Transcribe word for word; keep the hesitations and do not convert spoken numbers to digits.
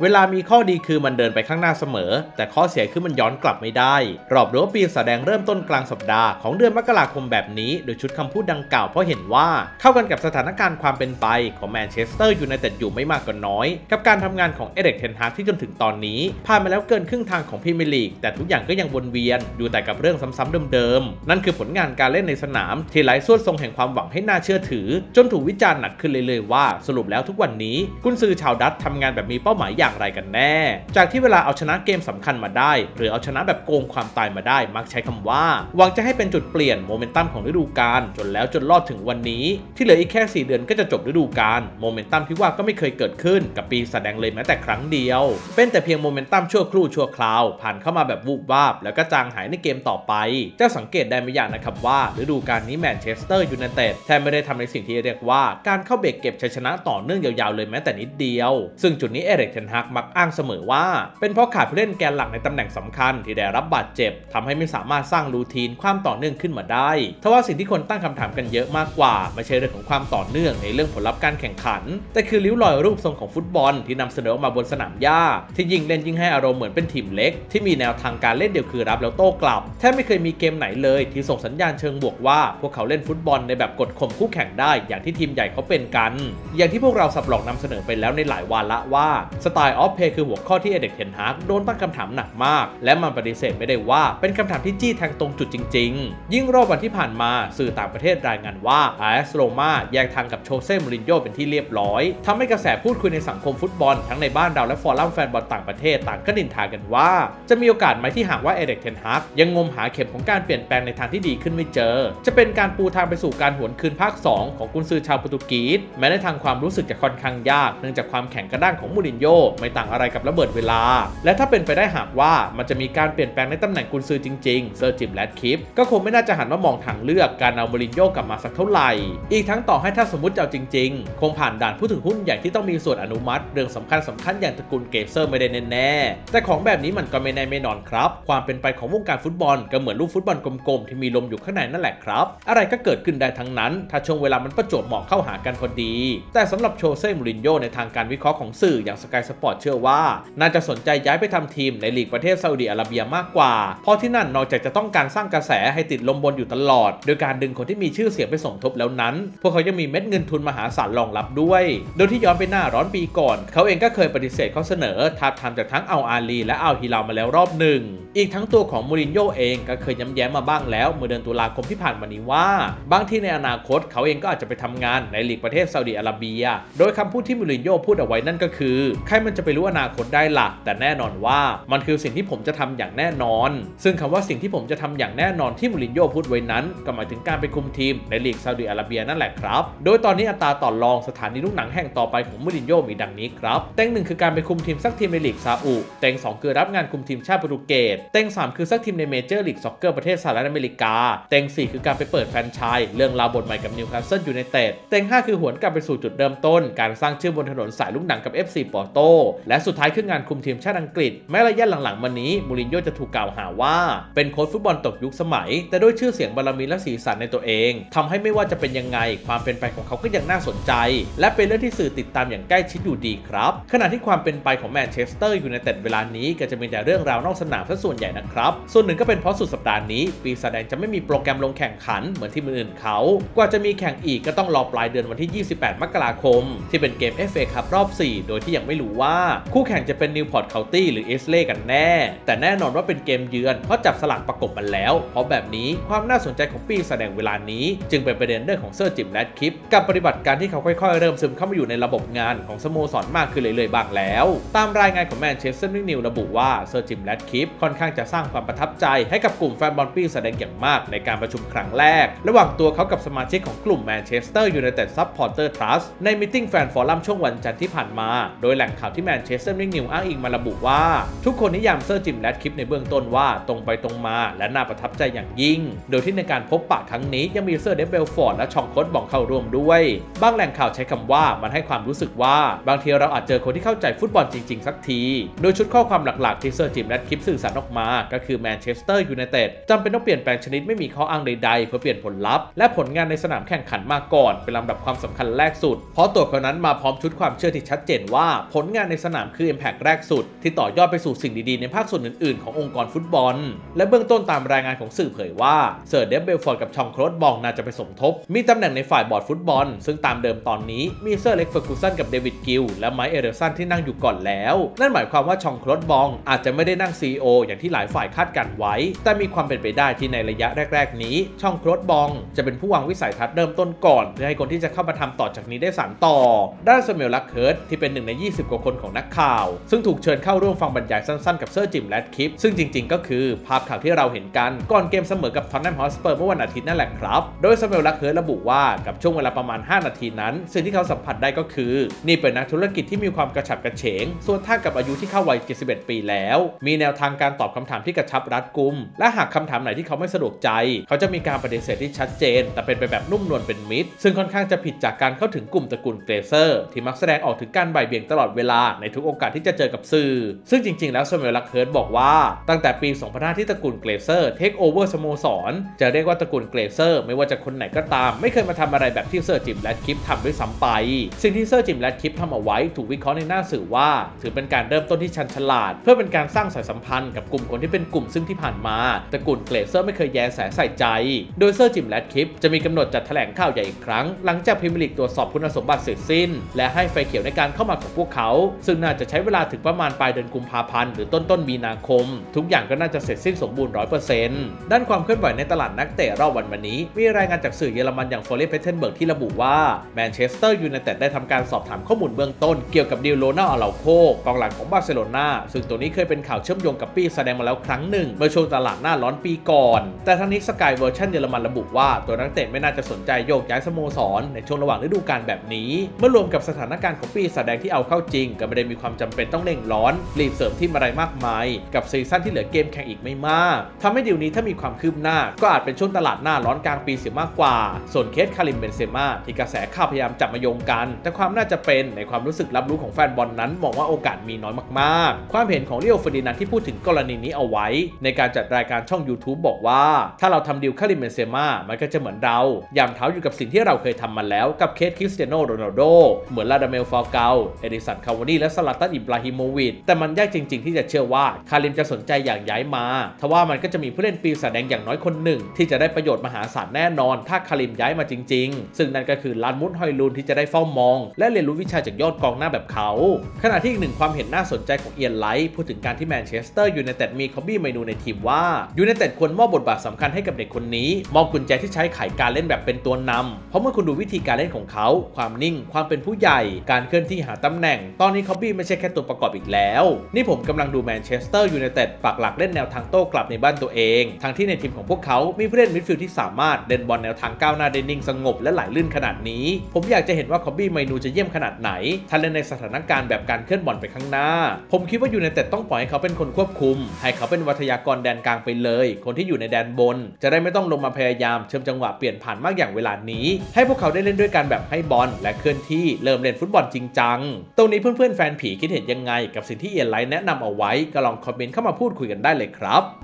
เวลามีข้อดีคือมันเดินไปข้างหน้าเสมอแต่ข้อเสียคือมันย้อนกลับไม่ได้รอบรั้วปีศาจแดงเริ่มต้นกลางสัปดาห์ของเดือนมกราคมแบบนี้โดยชุดคำพูดดังกล่าวเพราะเห็นว่าเข้ากันกับสถานการณ์ความเป็นไปของแมนเชสเตอร์ยูไนเต็ดอยู่ไม่มากก็น้อยกับการทำงานของเอริก เทนฮากที่จนถึงตอนนี้ผ่านมาแล้วเกินครึ่งทางของพรีเมียร์ลีกแต่ทุกอย่างก็ยังวนเวียนอยู่แต่กับเรื่องซ้ำๆเดิมๆนั่นคือผลงานการเล่นในสนามที่ไร้ส่วนทรงแห่งความหวังให้น่าเชื่อถือจนถูกวิจารณ์หนักขึ้นเลยๆว่าสรุปแล้วทุกวันนี้กุนซือชาวดัตช์ทำงานแบบมีเป้าหมายอย่างไรกันแน่จากที่เวลาเอาชนะเกมสำคัญมาได้หรือเอาชนะแบบโกงความตายมาได้มักใช้คำว่าหวังจะให้เป็นจุดเปลี่ยนโมเมนตัมของฤดูกาลจนแล้วจนรอดถึงวันนี้ที่เหลืออีกแค่สี่เดือนก็จะจบฤดูกาลโมเมนตัมที่ว่าก็ไม่เคยเกิดขึ้นกับปีศาจแดงเลยแม้แต่ครั้งเดียวเป็นแต่เพียงโมเมนตัมชั่วครู่ชั่วคราวผ่านเข้ามาแบบวูบวาบแล้วก็จางหายในเกมต่อไปจะสังเกตได้ไม่ยากนะครับว่าฤดูกาลนี้แมนเชสเตอร์ยูไนเต็ดแทบไม่ได้ทำในสิ่งที่เรียกว่าการเข้าเบรกเก็บชัยชนะต่อเนื่องยาวๆเลยแม้แต่นิดเดียวซึ่งจุดนี้เอริก เทนฮากมักอ้างเสมอว่าเป็นเพราะขาดผู้เล่นแกนหลักในตำแหน่งสำคัญที่ได้รับบาดเจ็บทำให้ไม่สามารถสร้างรูทีนความต่อเนื่องขึ้นมาได้ทว่าสิ่งที่คนตั้งคำถามกันเยอะมากกว่าไม่ใช่เรื่องของความต่อเนื่องในเรื่องผลลัพธ์การแข่งขันแต่คือริ้วรอยรูปทรงของฟุตบอลที่นำเสนอออกมาบนสนามหญ้าที่ยิ่งเล่นยิ่งให้อารมณ์เหมือนเป็นทีมเล็กที่มีแนวทางการเล่นเดียวคือรับแล้วโต้กลับแทบไม่เคยมีเกมไหนเลยที่ส่งสัญญาณเชิงบวกว่าพวกเขาเล่นฟุตบอลในแบบกดข่มคู่แข่งได้อย่างที่ทีมใหญ่เขาเป็นกันอย่างที่พวกเราสับหลอกนำเสนอไปแล้วในหลายวาระว่าสไตล์ออฟเพย์คือหัวข้อที่เอริก เทนฮากโดนตั้งคำถามหนักมากและมันปฏิเสธไม่ได้ว่าเป็นคำถามที่จี้แทงตรงจุดจริงๆยิ่งรอบวันที่ผ่านมาสื่อต่างประเทศรายงานว่าอาร์เอสโรม่าแยกทางกับโชเซ่มูรินโญ่เป็นที่เรียบร้อยทำให้กระแสพูดคุยในสังคมฟุตบอลทั้งในบ้านเราและฟอรัมแฟนบอลต่างประเทศต่างก็นินทากันว่าจะมีโอกาสไหมที่หากว่าเอริก เทนฮากยังงมหาเข็มของการเปลี่ยนแปลงในทางที่ดีขึ้นไม่เจอจะเป็นการปูทางไปสู่การหวนคืนภาคสองของกุนซือชาวโปรตุเกสแม้ในทางความรู้สึกจะค่อนข้างยากเนื่องจากความแข็งกระด้างของมูรินโญ่ไม่ต่างอะไรกับระเบิดเวลาและถ้าเป็นไปได้หากว่ามันจะมีการเปลี่ยนแปลงในตำแหน่งกุนซือจริงๆเซอร์จิม แรดคลิฟฟ์ก็คงไม่น่าจะหันมามองทางเลือกการเอามูรินโญ่กลับมาสักเท่าไหร่อีกทั้งต่อให้ถ้าสมมติจะเอาจริงๆคงผ่านด่านผู้ถือหุ้นใหญ่ที่ต้องมีส่วนอนุมัติเรื่องสำคัญสำคัญอย่างตระกูลเกเซอร์ไม่ได้แน่ๆแต่ของแบบนี้มันก็ไม่แน่ไม่นอนครับความเป็นไปของวงการฟุตบอลก็เหมือนลูกฟุตบอลกลมๆที่มีลมอยู่ข้างในนั่นแหละครับอะไรก็เกิดขึ้นได้ทั้งนั้นถ้าช่วงเวลามันประจวบเหมาะเข้าหากันพอดีแต่สำหรับโชเซ่มูรินโญ่ในทางการวิเคราะห์ของสื่ออย่างสกายสปอร์ตเชื่อว่าน่าจะสนใจย้ายไปทำทีมในลีกประเทศซาอุดิอาระเบียมากกว่าเพราะที่นั่นนอกจากจะต้องการสร้างกระแสให้ติดลมบนอยู่ตลอดโดยการดึงคนที่มีชื่อเสียงไปสมทบแล้วนั้นพวกเขายังมีเม็ดเงินทุนมหาศาลรองรับด้วยโดยที่ย้อนไปหน้าร้อนปีก่อนเขาเองก็เคยปฏิเสธข้อเสนอท้าทามจากทั้งอัลอาลีและอัลฮิลาลมาแล้วรอบหนึ่งอีกทั้งตัวของมูรินโญ่เองก็เคยย้ำแย้มมาบ้างแล้วเมื่อเดือนตุลาคมที่ผ่านมานี้ว่าบางที่ในอนาคตเขาเองก็อาจจะไปทำงานในลีกประเทศซาอุดิอาระเบียโดยคำพูดที่มูรินโญ่พูดเอาไว้นั่นก็คือใครมันจะไปรู้อนาคตได้ล่ะแต่แน่นอนว่ามันคือสิ่งที่ผมจะทำอย่างแน่นอนซึ่งคำว่าสิ่งที่ผมจะทำอย่างแน่นอนที่มูรินโญ่พูดไว้นั้นก็หมายถึงการไปคุมทีมในลีกซาอุดิอาระเบียนั่นแหละครับโดยตอนนี้อัตราต่อรองสถานีลูกหนังแห่งต่อไปของมูรินโญ่มีดังนี้ครับเต็งหนึ่งคือการไปคุมทีมสักทีมในลีกซาอุเต็งสองคือรับงานคุมทีมชาติโปรตุเกสเต็งสามคือสักทีมในเมเจอร์ลีกซ็อกเกอร์ประเทศสหรัฐอเมริกาเต็งสี่คือการไปเปิดแฟรนไชส์เรื่องราวบทใหม่กับนิวคาสเซิลยูไนเต็ดเต็งห้าคือหวนกลับไปสู่จุดเริ่มต้นการสร้างชื่อบนถนนสายลูกหนังกับ เอฟ ซี ปอร์โตและสุดท้ายคืองานคุมทีมชาติอังกฤษแม้ระยะหลังๆมานี้มูรินโญ่จะถูกกล่าวหาว่าเป็นโค้ชฟุตบอลตกยุคสมัยแต่ด้วยชื่อเสียงบารมีและสีสันในตัวเองทำให้ไม่ว่าจะเป็นยังไงความเป็นไปของเขาก็ยังน่าสนใจและเป็นเรื่องที่สื่อติดตามอย่างใกล้ชิดอยู่ดีครับขณะที่ความเป็นไปของแมนเชสเตอร์ยูไนเต็ดเวลานี้ก็จะมีแต่เรื่องราวนอกสนามซะส่วนใหญ่นะครับส่วนหนึ่งก็เป็นเพราะสุดสัปดาห์นี้ปีศาจแดงจะไม่มีโปรแกรมลงแข่งขันเหมือนที่อื่นเขากว่าจะมีแข่งอีกก็ต้องรอปลายเดือนวันที่ยี่สิบแปดมกราคมที่เป็นเกม เอฟ เอ คัพรอบสี่โดยที่ยังไม่รู้ว่าคู่แข่งจะเป็นนิวพอร์ตเคานตี้หรือเอสเล่กันแน่แต่แน่นอนว่าเป็นเกมเยือนเพราะจับสลากประกบมันแล้วเพราะแบบนี้ความน่าสนใจของปีศาจแดงเวลานี้จึงเป็นประเด็นเรื่องของเซอร์จิม แรดคลิฟฟ์กับปฏิบัติการที่เขาค่อยๆเริ่มซึมเข้ามาอยู่ในระบบงานของสโมสรมากขึ้นเรื่อยๆบ้างแล้วตามรายงานของแมนเชสเตอร์นิวระบุว่าเซอร์จิม แรดคลิฟฟ์ค่อนข้างจะสร้างความประทับใจให้กับกลุ่มแฟนบอลปีศาจแดงอย่างมากในการประชุมครั้งแรกระหว่างตัวเขากับสมาชิกของกลุ่มแมนเชสเตอร์ยูไนเต็ดซัพพอร์เตอร์ทรัสต์ในมีตติ้งแฟนฟอรัมช่วงวันจันทร์ที่ผ่านมาโดยแหล่งข่าวที่แมนเชสเตอร์นิวอ้างอิงมาระบุว่าทุกคนนิยามเซอร์จิม แรดคลิฟฟ์ในเบื้องต้นว่าตรงไปตรงมาและน่าประทับใจอย่างยิ่งโดยที่ในการพบปะครั้งนี้ยังมีเซอร์เดฟเบลฟอร์ดและชองโคตบอกเข้าร่วมด้วยบางแหล่งข่าวใช้คำว่ามันให้ความรู้สึกว่าบางทีเราอาจเจอคนที่เข้าใจฟุตบอลจริงๆสักทีโดยชุดข้อความหลักๆที่เซอร์จิม แรดคลิฟฟ์สื่อสารออกมาก็คือแมนเชสเตอร์ยูไนเต็ดจำเป็นต้องเปลี่ยนแปลงชนิดไม่มีข้ออ้างใดๆเพื่อเปลี่ยนผลลัพธ์และผลงานในสนามแข่งขันมาก่อนเป็นลำดับความสำคัญแรกสุดเพราะตัวเขานั้นมาพร้อมชุดความเชื่อที่ชัดเจนว่าผลงานในในสนามคือ Impact แรกสุดที่ต่อยอดไปสู่สิ่งดีๆในภาคส่วนอื่นๆขององค์กรฟุตบอลและเบื้องต้นตามรายงานของสื่อเผยว่าเซอร์เดฟเบลฟอร์ดกับชองโคลดบองน่าจะไปสมทบมีตำแหน่งในฝ่ายบอร์ดฟุตบอลซึ่งตามเดิมตอนนี้มีเซอร์เล็กเฟอร์กูสันกับเดวิดกิลและไมค์เอเดอร์สันที่นั่งอยู่ก่อนแล้วนั่นหมายความว่าชองโคลดบองอาจจะไม่ได้นั่ง ซี อี โอ อย่างที่หลายฝ่ายคาดการไว้แต่มีความเป็นไปได้ที่ในระยะแรกๆนี้ชองโคลดบองจะเป็นผู้วางวิสัยทัศน์เริ่มต้นก่อนเพื่อให้คนที่จะเข้ามาทำต่อจากนี้ได้สานต่อด้านซามูเอล ลักเคิร์ตที่เป็นหนึ่งในยี่สิบกว่าคนของนักข่าวซึ่งถูกเชิญเข้าร่วมฟังบรรยายสั้นๆกับเซอร์จิม แรดคลิฟซึ่งจริงๆก็คือภาพข่าวที่เราเห็นกันก่อนเกมเสมอกับท็อตแนมฮอตสเปอร์เมื่อวันอาทิตย์นั่นแหละครับโดยซามูเอล ลักเคิร์ตระบุว่ากับช่วงเวลาประมาณห้านาทีนั้นสิ่งที่เขาสัมผัสได้ก็คือนี่เป็นนักธุรกิจที่มีความกระฉับกระเฉงส่วนท่ากับอายุที่เข้าวัยเจ็ดสิบเอ็ดปีแล้วมีแนวทางการตอบคำถามที่กระชับรัดกุมและหากคำถามไหนที่เขาไม่สะดวกใจเขาจะมีการปฏิเสธที่ชัดเจนแต่เป็นไปแบบนุ่มนวลเป็นมิตรซึ่งค่อนข้างจะผิดจากการเข้าถึงกลุ่มตระกูลเกรเซอร์ที่มักแสดงออกถึงการบ่ายเบี่ยงตลอดเวลาในทุกโอกาสที่จะเจอกับสื่อซึ่งจริงๆแล้วซามูเอล ลักเคิร์ตบอกว่าตั้งแต่ปีสองพันห้าที่ตระกูลเกรเซอร์เทคโอเวอร์สโมสรจะเรียกว่าตระกูลเกรเซอร์ไม่ว่าจะคนไหนก็ตามไม่เคยมาทำอะไรแบบที่เซอร์จิม แรดคลิฟทำด้วยซ้ำไปสิ่งที่เซอร์จิม แรดคลิฟทำเอาไว้ถูกวิเคราะห์ในหน้าสื่อว่าถือเป็นการเริ่มต้นที่ชันฉลาดเพื่อเป็นการสร้างสายสัมพันธ์กับกลุ่มคนที่เป็นกลุ่มซึ่งที่ผ่านมาตระกูลเกรเซอร์ไม่เคยแยแสใส่ใจโดยเซอร์จิม แรดคลิฟจะมีกำหนดจัดแถลงข่าวใหญ่อีกครั้งหลังจากพรีเมียร์ลีกตรวจสอบคุณสมบัติเสร็จสิ้นและให้ไฟเขียวในการเข้ามาของพวกเขาซึ่งน่าจะใช้เวลาถึงประมาณปลายเดือนกุมภาพันธ์หรือต้นต้นมีนาคมทุกอย่างก็น่าจะเสร็จสิ้นสมบูรณ์ ร้อยเปอร์เซ็นต์ ด้านความเคลื่อนไหวในตลาดนักเตะรอบวันวันนี้มีรายงานจากสื่อเยอรมันอย่าง ฟอเรสต์ เพทเทนเบิร์กที่ระบุว่าแมนเชสเตอร์ยูไนเต็ดได้ทำการสอบถามข้อมูลเบื้องต้นเกี่ยวกับดิลโรนัล อาราโคกองหลังของบาร์เซโลนาซึ่งตัวนี้เคยเป็นข่าวเชื่อมโยงกับปีแสดงมาแล้วครั้งหนึ่งเมื่อช่วงตลาดหน้าร้อนปีก่อนแต่ทั้งนี้สกายเวอร์ชันเยอรมันระบุว่าตัวนักเตะไม่น่าจะสนใจโยกย้ายสโมสรในช่วงระหว่างฤดูกาลแบบนี้เมื่อรวมกับสถานการณ์ของปีแสดงที่เอาเข้าจริงก็ไม่ได้มีความจำเป็นต้องเร่งร้อนรีบเสริมทีมอะไรมากมายกับซีซั่นที่เหลือเกมแข่งอีกไม่มากทำให้ดีลนี้ถ้ามีความคืบหน้าก็อาจเป็นช่วงตลาดหน้าร้อนกลางปีเสียมากกว่าส่วนเคสคาริม เบนเซม่าที่กระแสข่าวพยายามจับมาโยงกันแต่ความน่าจะเป็นในความรู้สึกรับรู้ของแฟนบอลนั้นมองว่าโอกาสมีน้อยมากๆความเห็นของลิโอ เฟอร์ดินานด์ที่พูดถึงกรณีนี้เอาไว้ในการจัดรายการช่อง ยูทูบ บอกว่าถ้าเราทำดีลคาริม เบนเซม่ามันก็จะเหมือนเราย่ำเท้าอยู่กับสิ่งที่เราเคยทำมาแล้วกับเคสคริสเตียโน โรนัลโดเหมือนลาดาเมล ฟาลเกาเอดิสัน คาวานีและซาลาตัน อิบราฮิโมวิชแต่มันยากจริงๆที่จะเชื่อว่าคาริมจะสนใจอย่างย้ายมาทว่ามันก็จะมีผู้เล่นปีศาจแดงอย่างน้อยคนหนึ่งที่จะได้ประโยชน์มหาศาลแน่นอนถ้าคาริมย้ายมาจริงๆซึ่งนั่นก็คือลานมุดฮอยลูนที่จะได้เฝ้ามองและเรียนรู้วิชาจากยอดกองหน้าแบบเขาขณะที่อีกหนึ่งความเห็นน่าสนใจของเอียนไลท์พูดถึงการที่แมนเชสเตอร์ยูไนเต็ดมีคอบบี้ ไมนูในทีมว่ายูไนเต็ดควรมอบบทบาทสำคัญให้กับเด็กคนนี้มอบกุญแจที่ใช้ไขการเล่นแบบเป็นตัวนำเพราะเมื่อคุณดูวิธีการเล่นของเขาความนิ่งความเป็นผู้ใหญ่การเคลื่อนที่หาตำแหน่งตอนนี้คอบบี้ไม่ใช่แค่ตัวประกอบอีกแล้วนี่ผมกำลังดูแมนเชสเตอร์ยูไนเต็ดปักหลักเล่นแนวทางโต้กลับในบ้านตัวเองทั้งที่ในทีมของพวกเขามีผู้เล่นมิดฟิลด์ที่สามารถเล่นบอลแนวทางก้าวหน้าได้นิ่งสงบและไหลลื่นขนาดนี้ผมอยากจะเห็นว่าคอบบี้ ไมนูจะเยี่ยมขนาดไหนถ้าเล่นในสถานการณ์แบบการเคลื่อนบอลไปข้างหน้าผมคิดว่ายูไนเต็ดต้องปล่อยให้เขาเป็นคนควบคุมให้เขาเป็นวัทยากรแดนกลางไปเลยคนที่อยู่ในแดนบนจะได้ไม่ต้องลงมาพยายามเชื่อมจังหวะเปลี่ยนผ่านมากอย่างเวลานี้ให้พวกเขาได้เล่นด้วยกันแบบให้บอลและเคลื่อนที่เริ่มเล่นฟุตบอลจริงจังตรงนี้เพื่อนๆแฟนผีคิดเห็นยังไงกับสิ่งที่เอียนไลท์แนะนำเอาไว้ก็ลองคอมเมนต์เข้ามาพูดคุยกันได้เลยครับ